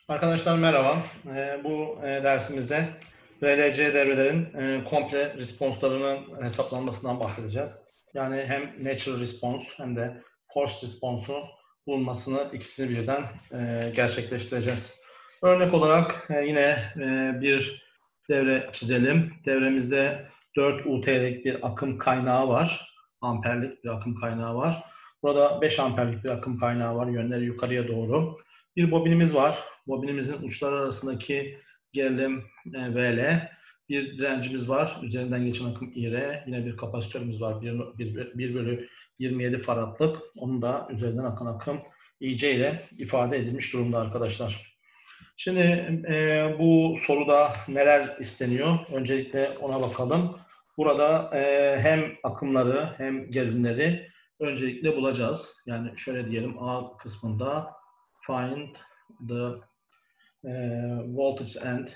Arkadaşlar merhaba. Bu dersimizde RLC devrelerin komple responslarının hesaplanmasından bahsedeceğiz. Yani hem natural response hem de forced response'u bulmasını ikisini birden gerçekleştireceğiz. Örnek olarak yine bir devre çizelim. Devremizde 4 UT'lik bir akım kaynağı var. Amperlik bir akım kaynağı var. Burada 5 amperlik bir akım kaynağı var. Yönleri yukarıya doğru. Bir bobinimiz var. Bobinimizin uçları arasındaki gerilim VL. Bir direncimiz var. Üzerinden geçen akım IR. Yine bir kapasitörümüz var. 1 bölü 27 faradlık. Onun da üzerinden akan akım IC ile ifade edilmiş durumda arkadaşlar. Şimdi bu soruda neler isteniyor? Öncelikle ona bakalım. Burada hem akımları hem gerilimleri öncelikle bulacağız. Yani şöyle diyelim, A kısmında find the voltage and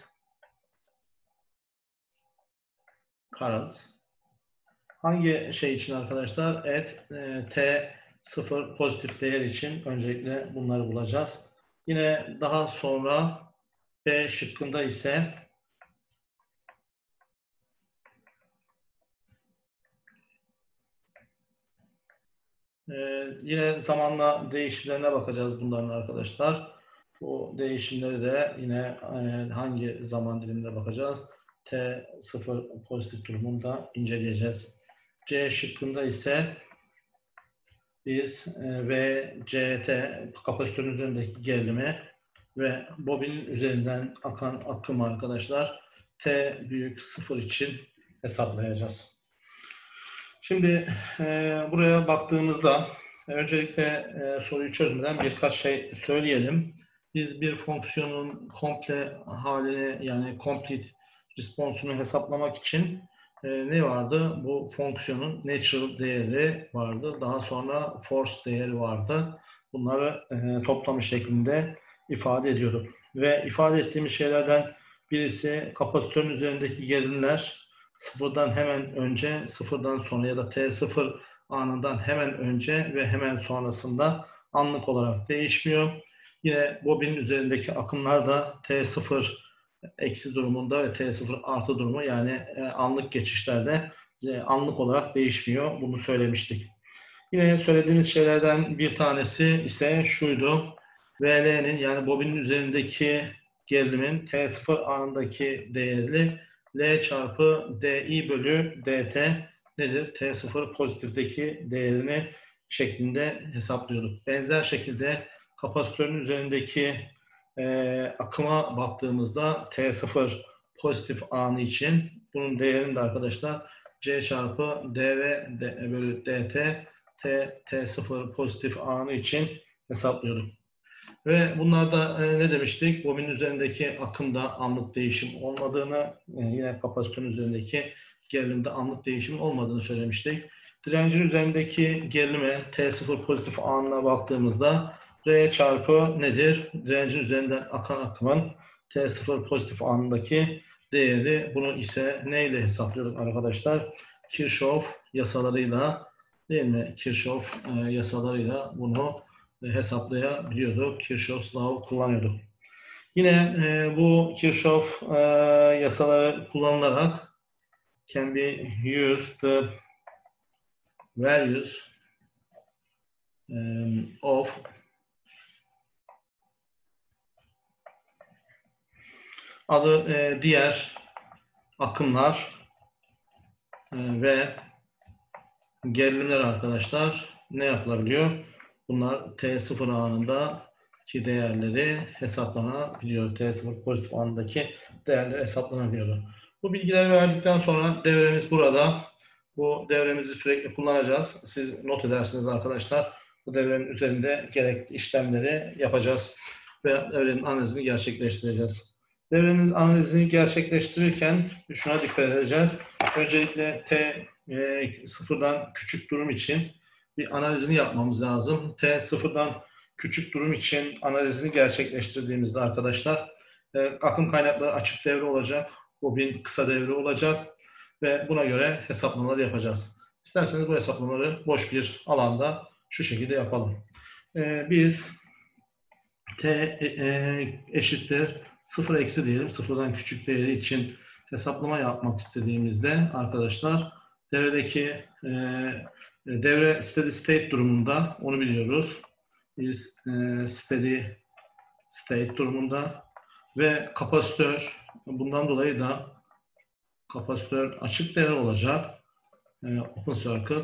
currents. Hangi şey için arkadaşlar? T0 pozitif değer için öncelikle bunları bulacağız. Yine daha sonra B şıkkında ise yine zamanla değişimlerine bakacağız bunların arkadaşlar. Bu değişimleri de yine hangi zaman diliminde bakacağız? T0 pozitif durumunda inceleyeceğiz. C şıkkında ise biz VCT kapasitörün üzerindeki gerilimi ve bobinin üzerinden akan akım arkadaşlar T büyük 0 için hesaplayacağız. Şimdi buraya baktığımızda öncelikle soruyu çözmeden birkaç şey söyleyelim. Biz bir fonksiyonun komple halini, yani complete response'unu hesaplamak için ne vardı? Bu fonksiyonun natural değeri vardı. Daha sonra force değeri vardı. Bunları toplamı şeklinde ifade ediyorduk. Ve ifade ettiğimiz şeylerden birisi kapasitörün üzerindeki gerilimler sıfırdan hemen önce, sıfırdan sonra ya da T0 anından hemen önce ve hemen sonrasında anlık olarak değişmiyor. Yine bobinin üzerindeki akımlar da T0 eksi durumunda ve T0 artı durumu, yani anlık geçişlerde anlık olarak değişmiyor. Bunu söylemiştik. Yine söylediğimiz şeylerden bir tanesi ise şuydu. VL'nin, yani bobinin üzerindeki gerilimin T0 anındaki değeri L çarpı DI bölü DT nedir? T0 pozitifteki değerini şeklinde hesaplıyorduk. Benzer şekilde kapasitörün üzerindeki akıma baktığımızda T0 pozitif anı için bunun değerini de arkadaşlar C çarpı dV bölü DT T0 pozitif anı için hesaplıyorduk. Ve bunlarda ne demiştik? Bobinin üzerindeki akımda anlık değişim olmadığını, yine kapasitörün üzerindeki gerilimde anlık değişim olmadığını söylemiştik. Direncin üzerindeki gerilime T0 pozitif anına baktığımızda R çarpı nedir? Direncin üzerinden akan akımın T0 pozitif anındaki değeri. Bunu ise neyle hesaplıyorduk arkadaşlar? Kirchhoff yasalarıyla, değil mi? Kirchhoff yasalarıyla bunu hesaplayabiliyorduk. Kirchhoff's Law kullanıyorduk. Yine bu Kirchhoff yasaları kullanılarak can be used the values of diğer akımlar ve gerilimler arkadaşlar ne yapılabiliyor? Bunlar T0 anındaki değerleri hesaplanabiliyor. T0 pozitif anındaki değerleri hesaplanabiliyor. Bu bilgileri verdikten sonra devremiz burada. Bu devremizi sürekli kullanacağız. Siz not edersiniz arkadaşlar. Bu devrenin üzerinde gerekli işlemleri yapacağız ve devrenin analizini gerçekleştireceğiz. Devrenin analizini gerçekleştirirken şuna dikkat edeceğiz. Öncelikle T sıfırdan küçük durum için bir analizini yapmamız lazım. T sıfırdan küçük durum için analizini gerçekleştirdiğimizde arkadaşlar akım kaynakları açık devre olacak. Bobin kısa devre olacak ve buna göre hesaplamalar yapacağız. İsterseniz bu hesaplamaları boş bir alanda şu şekilde yapalım. Biz T eşittir 0 eksi diyelim. Sıfırdan küçük değeri için hesaplama yapmak istediğimizde arkadaşlar devredeki devre steady state durumunda, onu biliyoruz. Biz steady state durumunda ve kapasitör, bundan dolayı da kapasitör açık devre olacak. Open circuit.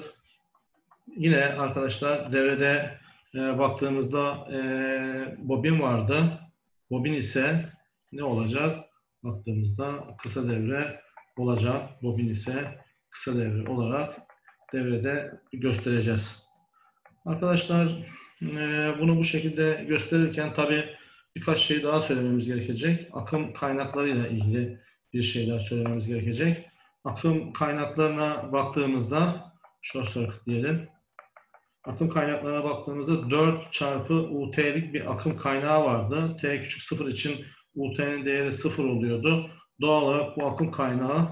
Yine arkadaşlar devrede baktığımızda bobin vardı. Bobin ise ne olacak? Baktığımızda kısa devre olacak. Bobin ise kısa devre olarak devrede göstereceğiz. Arkadaşlar bunu bu şekilde gösterirken tabii birkaç şey daha söylememiz gerekecek. Akım kaynaklarıyla ilgili bir şeyler söylememiz gerekecek. Akım kaynaklarına baktığımızda short circuit diyelim. Akım kaynaklarına baktığımızda 4 çarpı UT'lik bir akım kaynağı vardı. T küçük 0 için UT'nin değeri 0 oluyordu. Doğal olarak bu akım kaynağı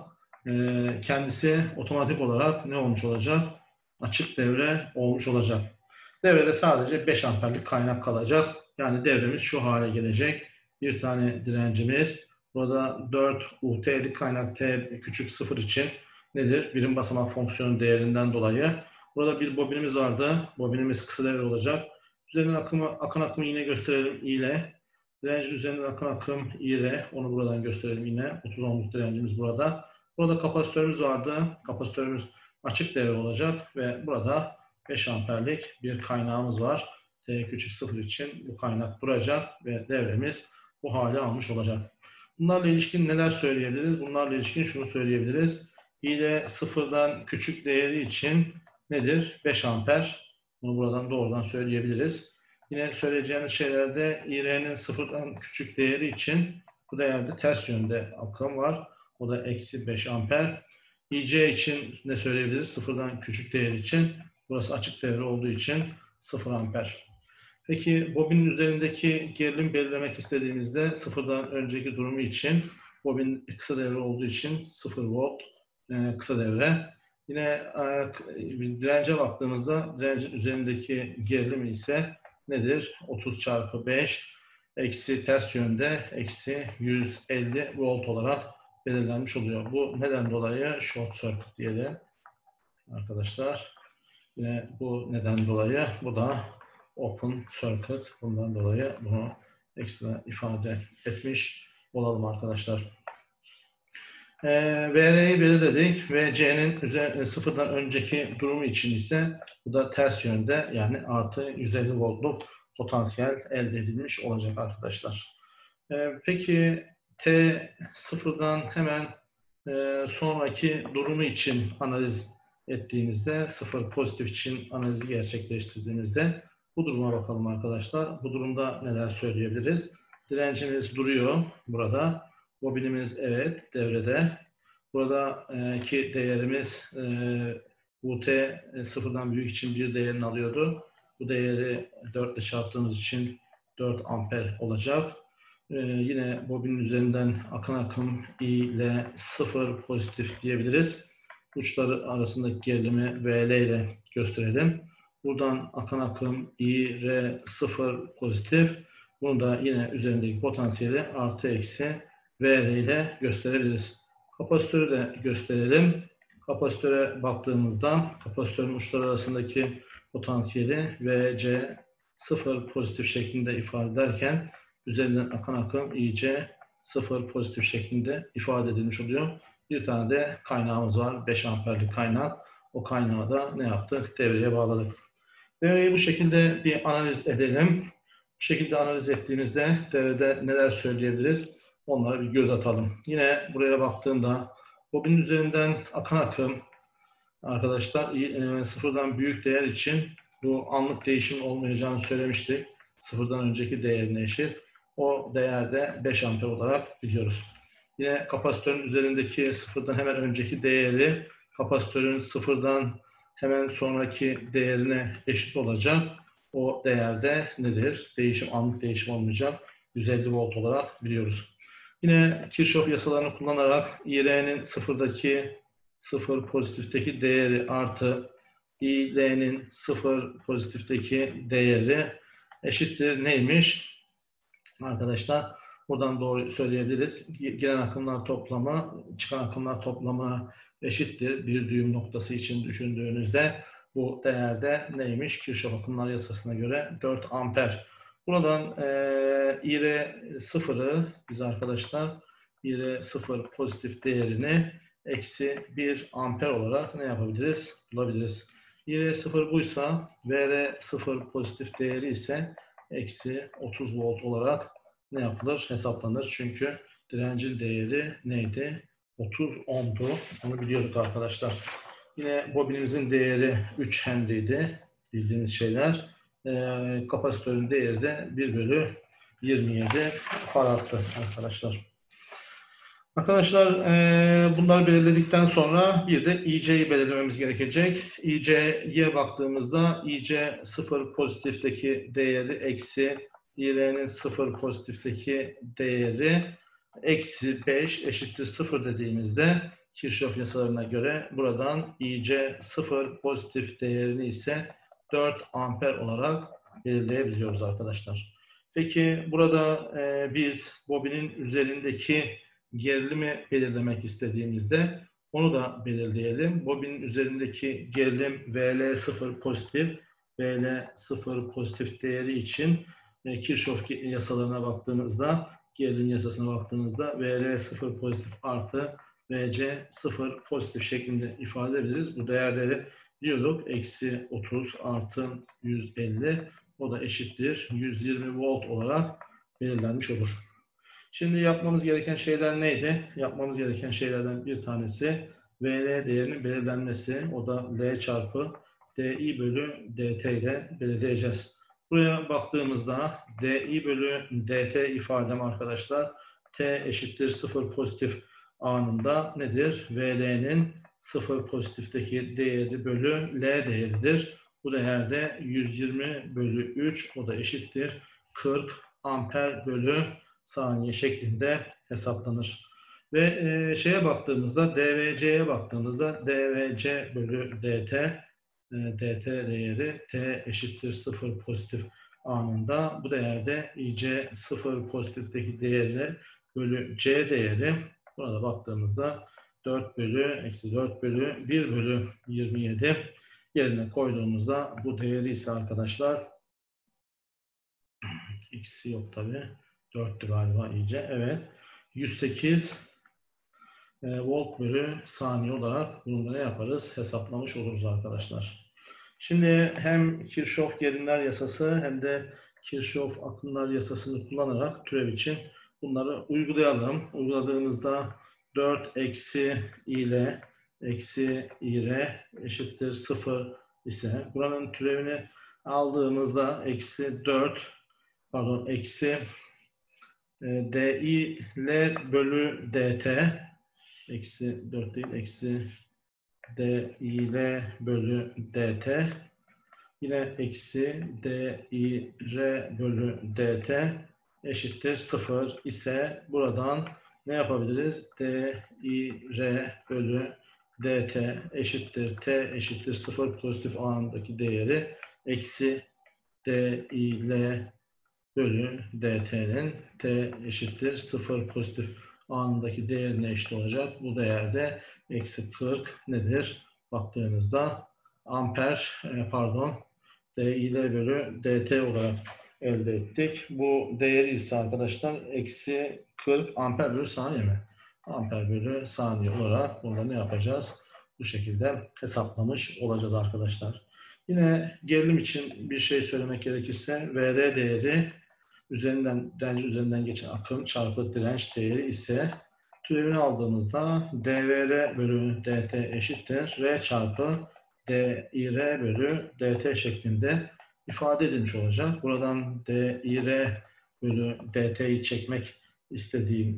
kendisi otomatik olarak ne olmuş olacak? Açık devre olmuş olacak. Devrede sadece 5 amperlik kaynak kalacak. Yani devremiz şu hale gelecek. Bir tane direncimiz. Burada 4 UT'lik kaynak T küçük 0 için nedir? Birim basamak fonksiyonu değerinden dolayı. Burada bir bobinimiz vardı. Bobinimiz kısa devre olacak. Üzerinden akan akımı yine gösterelim I ile. Direncin üzerinden akan akım I ile. Onu buradan gösterelim yine. 30 ohmluk direncimiz burada. Burada kapasitörümüz vardı. Kapasitörümüz açık devre olacak ve burada 5 amperlik bir kaynağımız var. T küçük 0 için bu kaynak duracak ve devremiz bu hale almış olacak. Bunlarla ilişkin neler söyleyebiliriz? Bunlarla ilişkin şunu söyleyebiliriz. I ile sıfırdan küçük değeri için nedir? 5 amper. Bunu buradan doğrudan söyleyebiliriz. Yine söyleyeceğimiz şeylerde IR'nin sıfırdan küçük değeri için bu değerde ters yönde akım var. O da eksi 5 amper. IC için ne söyleyebiliriz? Sıfırdan küçük değer için. Burası açık devre olduğu için 0 amper. Peki bobinin üzerindeki gerilim belirlemek istediğimizde sıfırdan önceki durumu için bobin kısa devre olduğu için 0 volt kısa devre. Yine dirence baktığımızda direncin üzerindeki gerilim ise nedir? 30 çarpı 5 eksi ters yönde eksi 150 volt olarak belirlenmiş oluyor. Bu neden dolayı short circuit diyelim arkadaşlar. Yine bu neden dolayı bu da open circuit. Bundan dolayı bunu ekstra ifade etmiş olalım arkadaşlar. VR'yi belirledik. VC'nin sıfırdan önceki durumu için ise bu da ters yönde yani artı 150 voltluk potansiyel elde edilmiş olacak arkadaşlar. Peki T sıfırdan hemen sonraki durumu için analiz ettiğimizde, sıfır pozitif için analizi gerçekleştirdiğimizde bu duruma bakalım arkadaşlar. Bu durumda neler söyleyebiliriz? Direncimiz duruyor burada. Bobinimiz evet devrede. Buradaki değerimiz UT sıfırdan büyük için bir değerini alıyordu. Bu değeri 4 ile çarptığımız için 4 amper olacak. Yine bobinin üzerinden akan akım I ile 0 pozitif diyebiliriz. Uçları arasındaki gerilimi VL ile gösterelim. Buradan akan akım I, R 0 pozitif. Bunu da yine üzerindeki potansiyeli artı eksi VL ile gösterebiliriz. Kapasitörü de gösterelim. Kapasitöre baktığımızda kapasitörün uçları arasındaki potansiyeli VC 0 pozitif şeklinde ifade ederken üzerinden akan akım IC 0 pozitif şeklinde ifade edilmiş oluyor. Bir tane de kaynağımız var. 5 amperlik kaynak. O kaynağı da ne yaptık? Devreye bağladık. Devreyi bu şekilde bir analiz edelim. Bu şekilde analiz ettiğimizde devrede neler söyleyebiliriz? Onlara bir göz atalım. Yine buraya baktığımda bobinin üzerinden akan akım arkadaşlar sıfırdan büyük değer için bu anlık değişim olmayacağını söylemiştik. Sıfırdan önceki değerine eşit. O değerde 5 amper olarak biliyoruz. Yine kapasitörün üzerindeki sıfırdan hemen önceki değeri kapasitörün sıfırdan hemen sonraki değerine eşit olacak. O değerde nedir? Değişim, anlık değişim olmayacak. 150 volt olarak biliyoruz. Yine Kirchhoff yasalarını kullanarak IR'nin sıfırdaki 0 pozitifteki değeri artı IL'nin 0 pozitifteki değeri eşittir neymiş? arkadaşlar buradan doğru söyleyebiliriz. Giren akımlar toplamı çıkan akımlar toplamı eşittir. Bir düğüm noktası için düşündüğünüzde bu değerde neymiş? Kirchhoff akımlar yasasına göre 4 amper. Buradan IR0'ı biz arkadaşlar IR0 pozitif değerini eksi 1 amper olarak ne yapabiliriz? Bulabiliriz. IR0 buysa VR0 pozitif değeri ise eksi 30 volt olarak ne yapılır? Hesaplanır. Çünkü direncin değeri neydi? 30 ohm'du. Onu biliyorduk arkadaşlar. Yine bobinimizin değeri 3 Henry'di. Bildiğiniz şeyler. Kapasitörün değeri de 1/27 farattı arkadaşlar. Arkadaşlar bunları belirledikten sonra bir de IC'yi belirlememiz gerekecek. IC'ye baktığımızda IC 0 pozitifteki değeri eksi IR'nin 0 pozitifteki değeri eksi 5 eşittir 0 dediğimizde Kirchhoff yasalarına göre buradan IC 0 pozitif değerini ise 4 amper olarak belirleyebiliyoruz arkadaşlar. Peki burada biz bobinin üzerindeki gerilimi belirlemek istediğimizde onu da belirleyelim. Bobinin üzerindeki gerilim VL0 pozitif, VL0 pozitif değeri için Kirchhoff yasalarına baktığınızda, gerilim yasasına baktığınızda VL0 pozitif artı VC0 pozitif şeklinde ifade edebiliriz. Bu değerleri diyorduk. Eksi 30 artı 150 o da eşittir 120 volt olarak belirlenmiş olur. Şimdi yapmamız gereken şeyler neydi? Yapmamız gereken şeylerden bir tanesi VL değerinin belirlenmesi. O da L çarpı DI bölü DT ile belirleyeceğiz. Buraya baktığımızda DI bölü DT ifadem arkadaşlar T eşittir 0 pozitif anında nedir? VL'nin 0 pozitifteki değeri bölü L değeridir. Bu değer de 120 bölü 3 o da eşittir 40 amper bölü saniye şeklinde hesaplanır. Ve şeye baktığımızda DVC'ye baktığımızda DVC bölü DT DT değeri T eşittir 0 pozitif anında bu değerde IC 0 pozitifteki değeri bölü C değeri burada baktığımızda 4 bölü eksi 4 bölü 1 bölü 27 yerine koyduğumuzda bu değeri ise arkadaşlar x'i yok tabi 4'tü galiba iyice. Evet. 108 volt bölü saniye olarak bunu ne yaparız? Hesaplamış oluruz arkadaşlar. Şimdi hem Kirchhoff gerilimler yasası hem de Kirchhoff akımlar yasasını kullanarak türev için bunları uygulayalım. Uyguladığımızda 4 eksi ile eksi IR eşittir 0 ise buranın türevini aldığımızda eksi 4 pardon eksi DI L bölü DT eksi 4 değil eksi DI L bölü DT yine eksi DI R bölü DT eşittir 0 ise buradan ne yapabiliriz? DI R bölü DT eşittir T eşittir 0 pozitif anındaki değeri eksi DI L bölü DT'nin T eşittir 0 pozitif anındaki değerine eşit olacak. Bu değerde eksi 40 nedir? Baktığınızda amper DIL bölü DT olarak elde ettik. Bu değeri ise arkadaşlar eksi 40 amper bölü saniye mi? Amper bölü saniye olarak bunu ne yapacağız? Bu şekilde hesaplamış olacağız arkadaşlar. Yine gerilim için bir şey söylemek gerekirse VR değeri direnç üzerinden geçen akım çarpı direnç değeri ise türevini aldığımızda dVr bölü dt eşittir R çarpı dir bölü dt şeklinde ifade edilmiş olacak. Buradan dir bölü dt'yi çekmek istediğim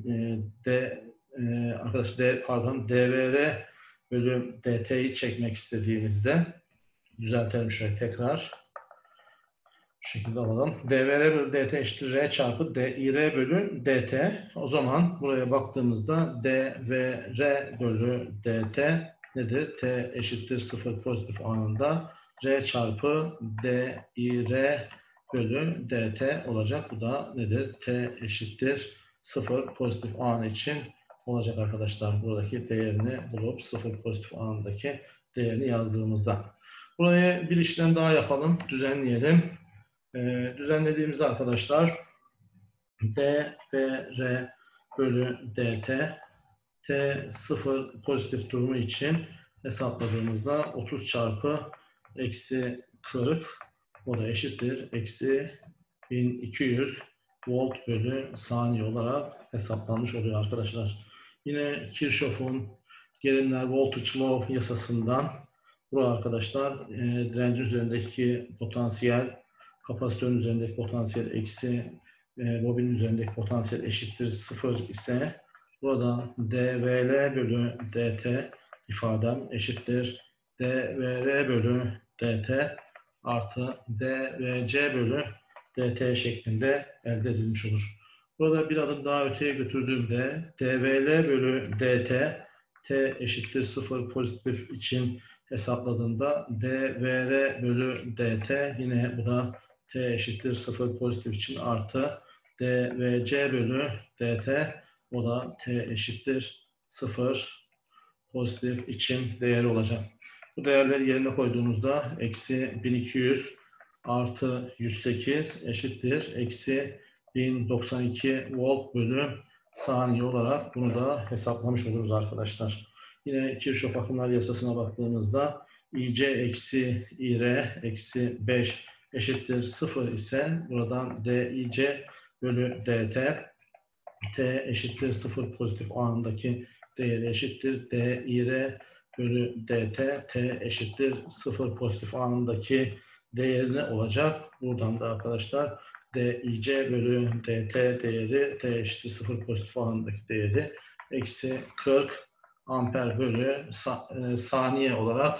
dvr bölü dt'yi çekmek istediğimizde düzeltelim şöyle tekrar. Bu şekilde alalım. dVr bölü dt eşittir R çarpı dir bölü dt. O zaman buraya baktığımızda dVr bölü dt nedir? T eşittir 0 pozitif anında R çarpı dir bölü dt olacak. Bu da nedir? T eşittir 0 pozitif an için olacak arkadaşlar. Buradaki değerini bulup 0 pozitif andaki değerini yazdığımızda. Buraya bir işlem daha yapalım. Düzenleyelim. Düzenlediğimizde arkadaşlar dvr bölü dt t 0 pozitif durumu için hesapladığımızda 30 çarpı eksi 40 o da eşittir eksi 1200 volt bölü saniye olarak hesaplanmış oluyor arkadaşlar. Yine Kirchhoff'un gerilimler voltage law yasasından burada arkadaşlar direncin üzerindeki potansiyel, kapasitörün üzerindeki potansiyel eksi bobinin üzerindeki potansiyel eşittir 0 ise burada dvl bölü dt ifadem eşittir dvr bölü dt artı dvc bölü dt şeklinde elde edilmiş olur. Burada bir adım daha öteye götürdüğümde dvl bölü dt t eşittir 0 pozitif için hesapladığımda dvr bölü dt yine bu da t eşittir 0 pozitif için artı dvc bölü dt o da t eşittir 0 pozitif için değeri olacak. Bu değerleri yerine koyduğunuzda eksi 1200 artı 108 eşittir eksi 1092 volt bölü saniye olarak bunu da hesaplamış oluruz arkadaşlar. Yine Kirchhoff akımlar yasasına baktığımızda IC eksi IR eksi 5 eşittir 0 ise buradan DIC bölü DT T eşittir 0 pozitif anındaki değeri eşittir DIR bölü DT T eşittir 0 pozitif anındaki değerine olacak. Buradan da arkadaşlar DIC bölü DT değeri T eşittir 0 pozitif anındaki değeri eksi 40 amper bölü saniye olarak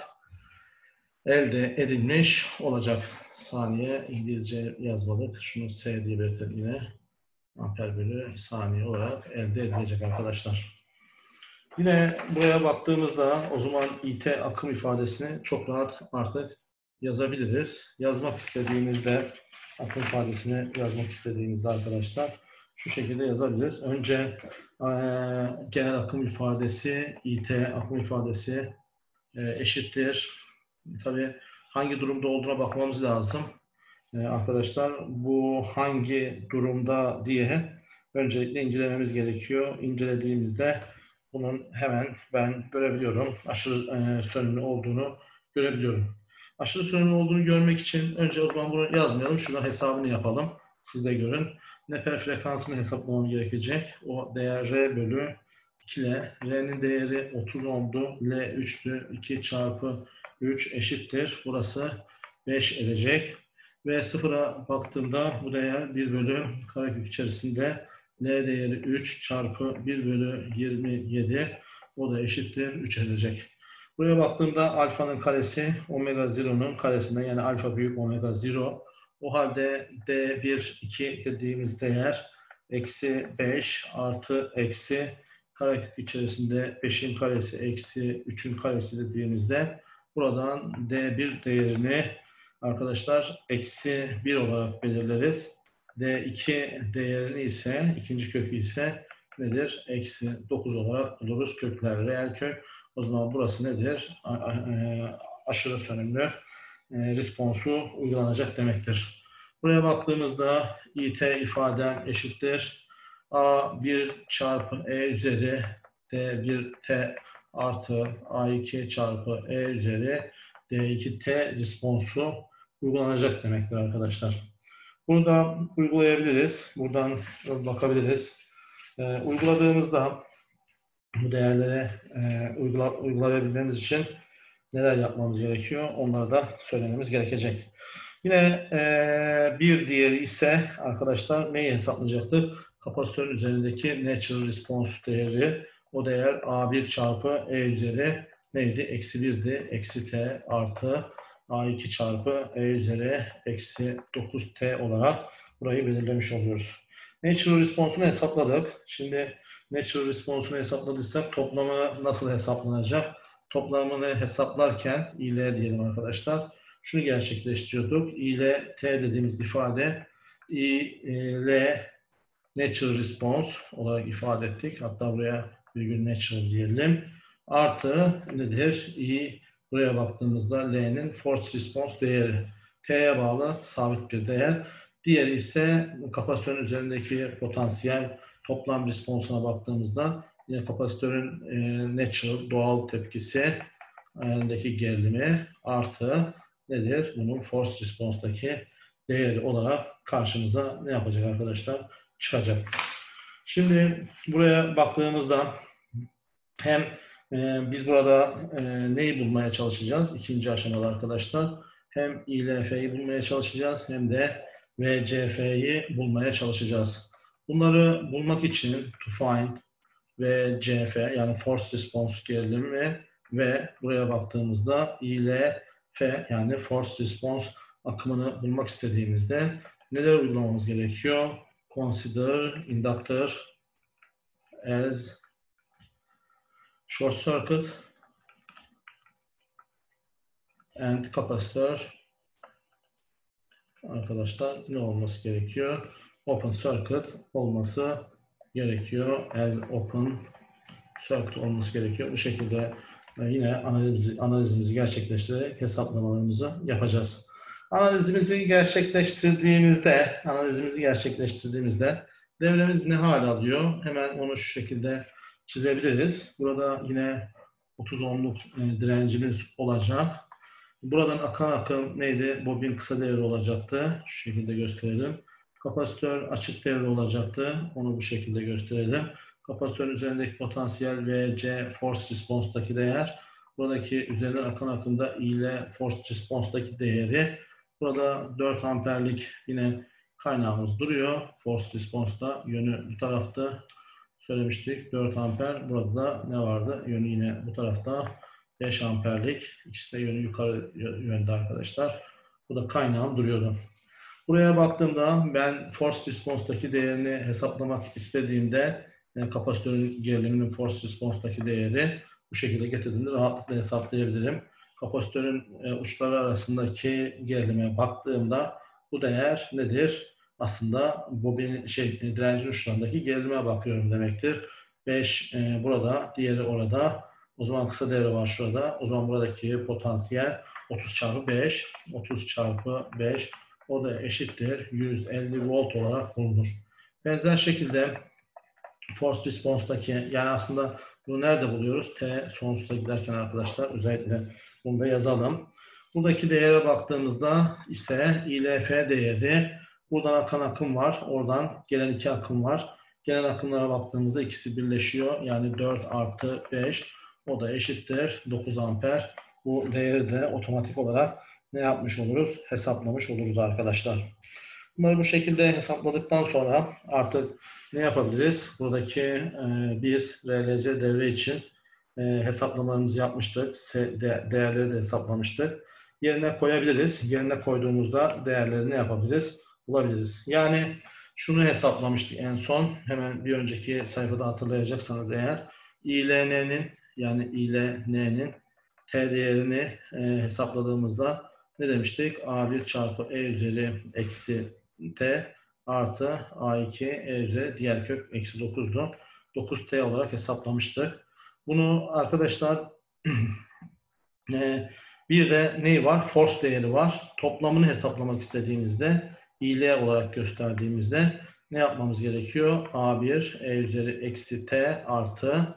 elde edilmiş olacak. Saniye İngilizce yazmadık. Şunu S diye belirtelim yine. Amper bölü saniye olarak elde edilecek arkadaşlar. Yine buraya baktığımızda o zaman IT akım ifadesini çok rahat artık yazabiliriz. Yazmak istediğimizde akım ifadesini yazmak istediğimizde arkadaşlar şu şekilde yazabiliriz. Önce genel akım ifadesi, IT akım ifadesi eşittir. Tabii hangi durumda olduğuna bakmamız lazım. Arkadaşlar bu hangi durumda diye öncelikle incelememiz gerekiyor. İncelediğimizde bunun hemen ben görebiliyorum. Aşırı sönümlü olduğunu görebiliyorum. Aşırı sönümlü olduğunu görmek için önce o zaman bunu yazmayalım. Şuradan hesabını yapalım. Siz de görün. Neper frekansını hesaplamam gerekecek. O değer R bölü 2 ile R'nin değeri 30 oldu. L 3'tü. 2 çarpı 3 eşittir. Burası 5 edecek. Ve sıfıra baktığımda bu değer 1 bölü karekök içerisinde L değeri 3 çarpı 1 bölü 27 o da eşittir 3 edecek. Buraya baktığımda alfanın karesi omega 0'nun karesinden yani alfa büyük omega 0. O halde D1 2 dediğimiz değer eksi 5 artı eksi karekök içerisinde 5'in karesi eksi 3'ün karesi dediğimizde buradan D1 değerini arkadaşlar eksi 1 olarak belirleriz. D2 değerini ise ikinci kökü ise nedir? Eksi 9 olarak buluruz. Kökler reel kök. O zaman burası nedir? Aşırı sönümlü responsu uygulanacak demektir. Buraya baktığımızda IT ifadem eşittir. A1 çarpı E üzeri D1T artı A2 çarpı E üzeri D2T responsu uygulanacak demektir arkadaşlar. Bunu da uygulayabiliriz. Buradan bakabiliriz. Uyguladığımızda bu değerleri uygulayabilmemiz için neler yapmamız gerekiyor? Onları da söylememiz gerekecek. Yine bir diğeri ise arkadaşlar neyi hesaplayacaktık? Kapasitörün üzerindeki natural response değeri. O değer A1 çarpı E üzeri neydi? Eksi 1'di. Eksi T artı A2 çarpı E üzeri eksi 9T olarak burayı belirlemiş oluyoruz. Natural response'unu hesapladık. Şimdi natural response'unu hesapladıysak toplamı nasıl hesaplanacak? Toplamını hesaplarken IL diyelim arkadaşlar. şunu gerçekleştiriyorduk. I ile T dediğimiz ifade I ile natural response olarak ifade ettik. Hatta buraya virgül natural diyelim. Artı nedir? I buraya baktığımızda L'nin force response değeri. T'ye bağlı sabit bir değer. Diğeri ise kapasitörün üzerindeki potansiyel toplam responsuna baktığımızda yine kapasitörün natural doğal tepkisi deki gerilimi artı nedir? Bunun force response'daki değeri olarak karşımıza ne yapacak arkadaşlar? Çıkacak. Şimdi buraya baktığımızda hem biz burada neyi bulmaya çalışacağız? İkinci aşamada arkadaşlar. Hem I ile F'yi bulmaya çalışacağız hem de VCF'yi bulmaya çalışacağız. Bunları bulmak için to find VCF yani force response gerilimi ve buraya baktığımızda I ile F yani force response akımını bulmak istediğimizde neler uygulamamız gerekiyor? Consider inductor as short circuit and capacitor arkadaşlar ne olması gerekiyor? Open circuit olması gerekiyor. As open circuit olması gerekiyor. Bu şekilde yine analizimizi gerçekleştirerek hesaplamalarımızı yapacağız. Analizimizi gerçekleştirdiğimizde devremiz ne hal alıyor? Hemen onu şu şekilde çizebiliriz. Burada yine 30 ohmluk direncimiz olacak. Buradan akan akım neydi? Bobin kısa devre olacaktı. Şu şekilde gösterelim. Kapasitör açık devre olacaktı. Onu bu şekilde gösterelim. Kapasitörün üzerindeki potansiyel VC force response'daki değer. Buradaki üzerinden akan akımda I ile force response'daki değeri. Burada 4 amperlik yine kaynağımız duruyor. Force response'da yönü bu tarafta söylemiştik. 4 amper. Burada da ne vardı? Yönü yine bu tarafta 5 amperlik. İkisi de yönü yukarı yönde arkadaşlar. Burada kaynağım duruyordu. Buraya baktığımda ben force response'daki değerini hesaplamak istediğimde yani kapasitörün geriliminin force response'daki değeri bu şekilde getirdiğimde rahatlıkla hesaplayabilirim. Kapasitörün uçları arasındaki gerilime baktığımda bu değer nedir? Aslında bobin direncin uçlarındaki gerilime bakıyorum demektir. 5 burada, diğeri orada. O zaman kısa devre var şurada. O zaman buradaki potansiyel 30 çarpı 5. 30 çarpı 5 o da eşittir 150 volt olarak bulunur. Benzer şekilde force response'daki yani aslında bunu nerede buluyoruz? T sonsuza giderken arkadaşlar özellikle bunu da yazalım. Buradaki değere baktığımızda ise I ile F değeri buradan akan akım var. Oradan gelen iki akım var. Gelen akımlara baktığımızda ikisi birleşiyor. Yani 4 artı 5 o da eşittir 9 amper. Bu değeri de otomatik olarak ne yapmış oluruz? Hesaplamış oluruz arkadaşlar. Bunları bu şekilde hesapladıktan sonra artık ne yapabiliriz? Buradaki biz RLC devre için hesaplamalarımızı yapmıştık. Değerleri de hesaplamıştık. Yerine koyabiliriz. Yerine koyduğumuzda değerleri ne yapabiliriz? Bulabiliriz. Yani şunu hesaplamıştık en son. Hemen bir önceki sayfada hatırlayacaksanız eğer I ile N'nin yani I ile N'nin T değerini hesapladığımızda ne demiştik? A1 çarpı E üzeri eksi T artı A2 E üzeri diğer kök eksi 9'du. 9T olarak hesaplamıştık. Bunu arkadaşlar bir de neyi var? Force değeri var. Toplamını hesaplamak istediğimizde IL olarak gösterdiğimizde ne yapmamız gerekiyor? A1 E üzeri eksi T artı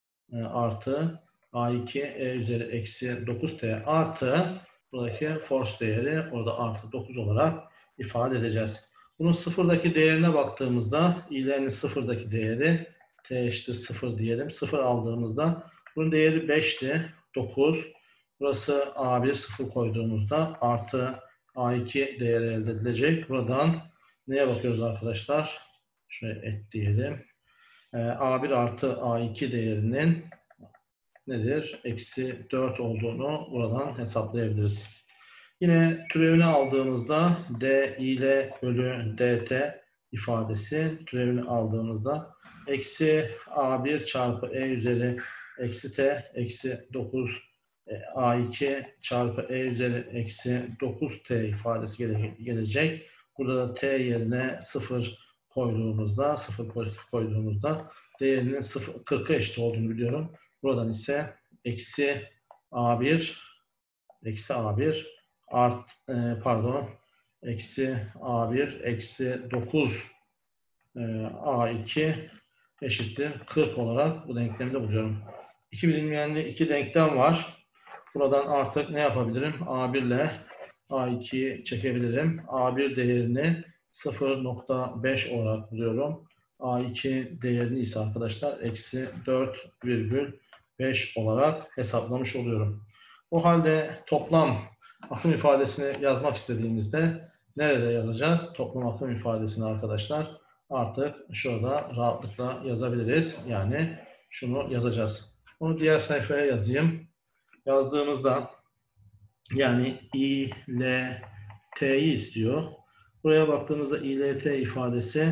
A2 E üzeri eksi 9T artı buradaki force değeri orada artı 9 olarak ifade edeceğiz. Bunun sıfırdaki değerine baktığımızda İ'lerin sıfırdaki değeri T eşittir 0 diyelim. 0 aldığımızda bunun değeri 5'ti. 9. Burası A1 0 koyduğumuzda artı A2 değeri elde edilecek. Buradan neye bakıyoruz arkadaşlar? Şöyle et diyelim. A1 artı A2 değerinin nedir? Eksi 4 olduğunu buradan hesaplayabiliriz. Yine türevini aldığımızda D ile bölü DT ifadesi türevini aldığımızda eksi A1 çarpı E üzeri eksi T eksi 9 A2 çarpı E üzeri eksi 9T ifadesi gelecek. Burada da T yerine 0 koyduğumuzda, 0 pozitif koyduğumuzda değerinin 40'a eşit olduğunu biliyorum. Buradan ise eksi A1 eksi A1 eksi 9 A2 eşittir 40 olarak bu denklemi de buluyorum. İki bilinmeyenli iki denklem var. Buradan artık ne yapabilirim? A1 ile A2'yi çekebilirim. A1 değerini 0.5 olarak buluyorum. A2 değerini ise arkadaşlar eksi 4,5 olarak hesaplamış oluyorum. O halde toplam akım ifadesini yazmak istediğimizde nerede yazacağız? Toplam akım ifadesini arkadaşlar artık şurada rahatlıkla yazabiliriz. Yani şunu yazacağız. Onu diğer sayfaya yazayım. Yazdığımızda yani I, L, T'yi istiyor. Buraya baktığımızda I, L, T ifadesi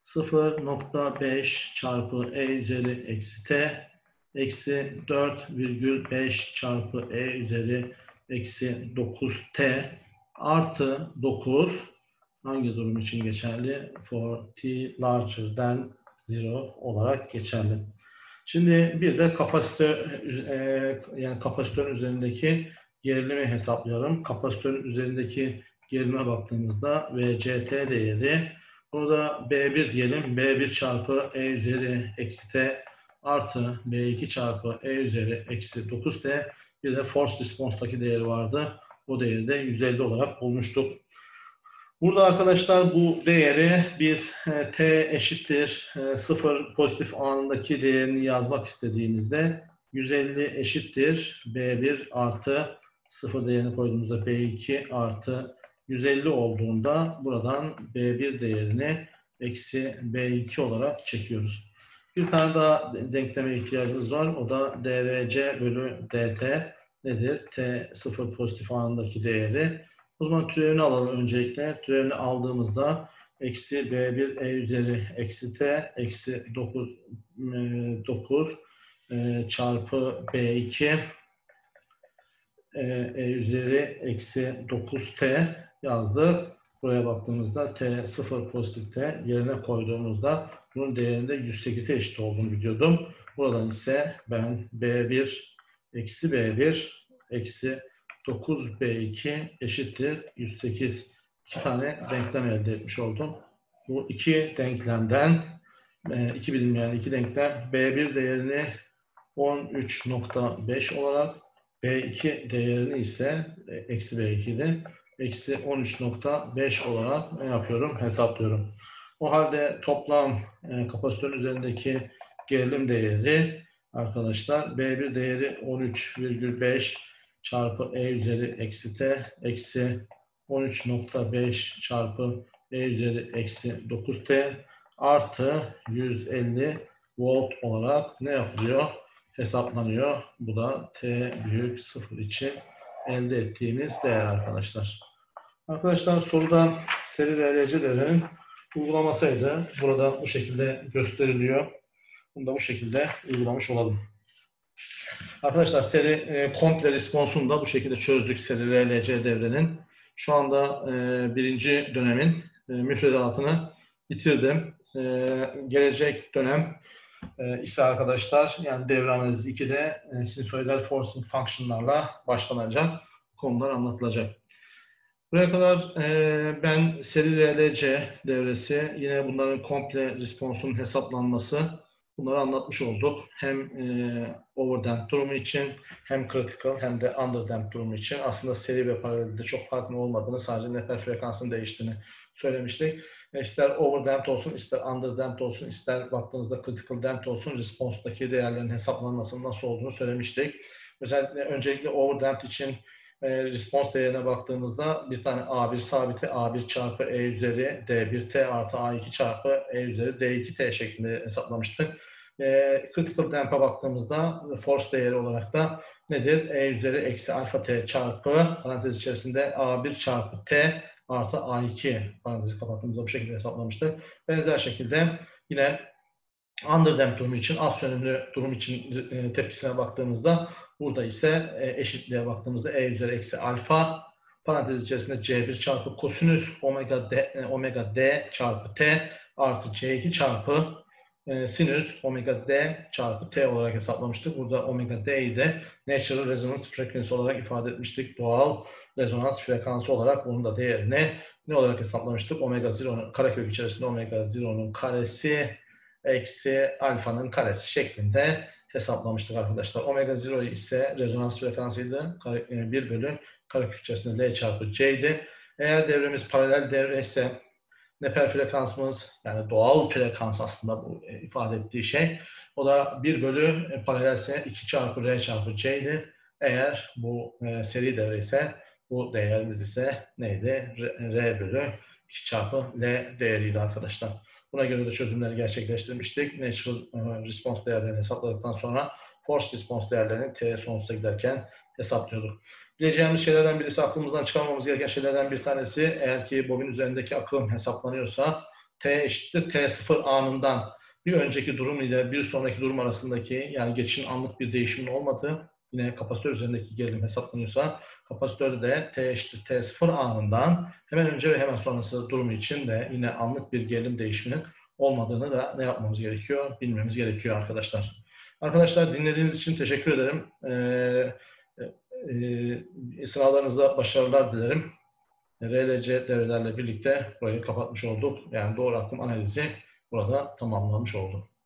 0.5 çarpı E üzeri eksi T eksi 4,5 çarpı E üzeri eksi 9T artı 9 hangi durum için geçerli? For T larger than 0 olarak geçerli. Şimdi bir de kapasitörün üzerindeki gerilimi hesaplayalım. Kapasitörün üzerindeki gerilime baktığımızda VCT değeri burada B1 diyelim. B1 çarpı E üzeri eksi T artı B2 çarpı E üzeri eksi 9T bir de force response'daki değeri vardı. O değeri de 150 olarak bulmuştuk. Burada arkadaşlar bu değeri biz T eşittir 0 pozitif anındaki değerini yazmak istediğimizde 150 eşittir B1 artı 0 değerini koyduğumuzda B2 artı 150 olduğunda buradan B1 değerini eksi B2 olarak çekiyoruz. Bir tane daha denkleme ihtiyacımız var. O da dVc bölü dt nedir? T 0 pozitif anındaki değeri. O zaman türevini alalım öncelikle. Türevini aldığımızda eksi B1 E üzeri eksi T eksi 9 çarpı B2 E üzeri eksi 9T yazdık. Buraya baktığımızda T 0 pozitif T yerine koyduğumuzda bunun değerinde 108'e eşit olduğunu biliyordum. Buradan ise ben B1 eksi B1 eksi 9B2 eşittir 108. İki tane denklem elde etmiş oldum. Bu iki denklemden iki bilinmeyen iki denklem B1 değerini 13.5 olarak B2 değerini ise eksi B2'de eksi 13.5 olarak ne yapıyorum? Hesaplıyorum. O halde toplam kapasitörün üzerindeki gerilim değeri arkadaşlar B1 değeri 13,5 çarpı E üzeri eksi T eksi 13.5 çarpı E üzeri eksi 9T artı 150 volt olarak ne yapılıyor? Hesaplanıyor. Bu da T büyük 0 için elde ettiğimiz değer arkadaşlar. Arkadaşlar soruda seri RLC değerinin uygulamasıydı. Burada bu şekilde gösteriliyor. Bunu da bu şekilde uygulamış olalım. Arkadaşlar seri komple responsunu da bu şekilde çözdük seri RLC devrenin. Şu anda birinci dönemin müfredatını bitirdim. Gelecek dönem ise arkadaşlar yani devre analizi 2'de sinusoidal forcing function'larla başlanacak. Konular anlatılacak. Buraya kadar ben seri RLC devresi yine bunların komple responsunun hesaplanması bunları anlatmış olduk. Hem overdamped durumu için hem critical hem de underdamped durumu için aslında seri ve paralelde çok farklı olmadığını sadece nefer frekansının değiştiğini söylemiştik. İster overdamped olsun, ister underdamped olsun, ister baktığınızda critical damped olsun response'daki değerlerin hesaplanmasının nasıl olduğunu söylemiştik. Özellikle öncelikle overdamped için response değerine baktığımızda bir tane A1 sabiti A1 çarpı E üzeri D1T artı A2 çarpı E üzeri D2T şeklinde hesaplamıştık. Critical damp'e baktığımızda force değeri olarak da nedir? E üzeri eksi alfa T çarpı parantez içerisinde A1 çarpı T artı A2 parantezi kapattığımızda bu şekilde hesaplamıştık. Benzer şekilde yine underdamped durum için, az yönümlü durum için tepkisine baktığımızda Burada ise eşitliğe baktığımızda e üzeri eksi alfa parantez içerisinde c1 çarpı kosinüs omega d çarpı t artı c2 çarpı sinüs omega d çarpı t olarak hesaplamıştık. Burada omega d'yi de natural resonance frequency olarak ifade etmiştik. Doğal rezonans frekansı olarak bunun da değerini ne olarak hesaplamıştık? Omega 0'nun karekök içerisinde omega 0'nun karesi eksi alfanın karesi şeklinde hesaplamıştık arkadaşlar. Omega 0 ise rezonans frekansıydı. 1 bölü karekök içerisinde L çarpı C'ydi. Eğer devremiz paralel devre ise Neper frekansımız, yani doğal frekans aslında bu ifade ettiği şey. O da 1 bölü paralelse 2 çarpı R çarpı C'ydi. Eğer bu seri devre ise bu değerimiz ise neydi? R bölü 2 çarpı L değeriydi arkadaşlar. Buna göre de çözümleri gerçekleştirmiştik. Natural response değerlerini hesapladıktan sonra force response değerlerini t sonsuza giderken hesaplıyorduk. Bileceğimiz şeylerden birisi, aklımızdan çıkarmamız gereken şeylerden bir tanesi, eğer ki bobin üzerindeki akım hesaplanıyorsa t eşittir t0 anından bir önceki durum ile bir sonraki durum arasındaki, yani geçişin anlık bir değişimin olmadığı, yine kapasitör üzerindeki gerilim hesaplanıyorsa kapasitörde de t eşittir t0 anından hemen önce ve hemen sonrası durumu için de yine anlık bir gerilim değişiminin olmadığını da ne yapmamız gerekiyor? Bilmemiz gerekiyor arkadaşlar. Arkadaşlar dinlediğiniz için teşekkür ederim. Sınavlarınızda başarılar dilerim. RLC devrelerle birlikte burayı kapatmış olduk. Yani doğru akım analizi burada tamamlanmış oldu.